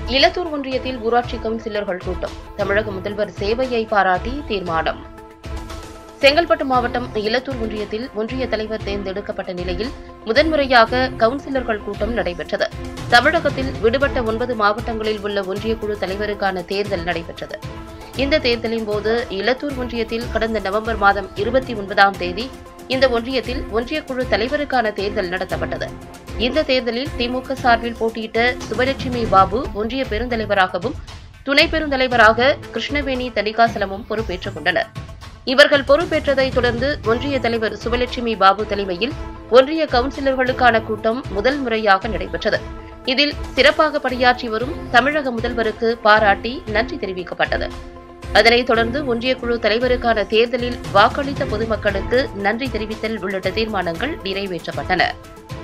இலத்தூர் ஒன்றியத்தில் ஊராட்சி கவுன்சிலர்கள் கூட்டம். தமிழக முதல்வர் சேவையை பாராட்டி தீர்மானம். செங்கல்பட்டு மாவட்டம் இலத்தூர் ஒன்றியத்தில் ஒன்றிய தலைவர் தேர்ந்தெடுக்கப்பட்ட நிலையில் முதன்முறையாக கவுன்சிலர்கள் கூட்டம் நடைபெற்றது. தமிழகத்தில் விடுபட்ட 9 மாவட்டங்களில் உள்ள ஒன்றிய குழு தலைவருக்கான தேர்தல் நடைபெற்றது. இந்த தேர்தலின் போது இலத்தூர் ஒன்றியத்தில் கடந்த நவம்பர் மாதம் 29ஆம் தேதி இந்த ஒன்றியத்தில் ஒன்றிய குழு தலைவருக்கான தேர்தல் நடத்தப்பட்டது. இந்த தேர்தலில் திமுக சார்பில் போட்டியிட்ட சுபலட்சுமி பாபு ஒன்றிய பெருந்தலைவராகவும், துணை பெருந்தலைவராக கிருஷ்ணவேணி தணிகாசலமும் பொறுப்பேற்றுக் கொண்டனர். இவர்கள் பொறுப்பேற்றதைத் தொடர்ந்து ஒன்றிய தலைவர் சுபலட்சுமி பாபு தலைமையில் ஒன்றிய கவுன்சிலர்களுக்கான கூட்டம் முதல் முறையாக நடைபெற்றது. இதில் சிறப்பாக பணியாற்றி வரும் தமிழக முதல்வருக்கு பாராட்டி நன்றி தெரிவிக்கப்பட்டது. அதனைத் தொடர்ந்து ஒன்றிய குழு தலைவருக்கான தேர்தலில் வாக்களித்த பொதுமக்களுக்கு நன்றி தெரிவித்தல் உள்ளிட்ட தீர்மானங்கள் நிறைவேற்றப்பட்டன.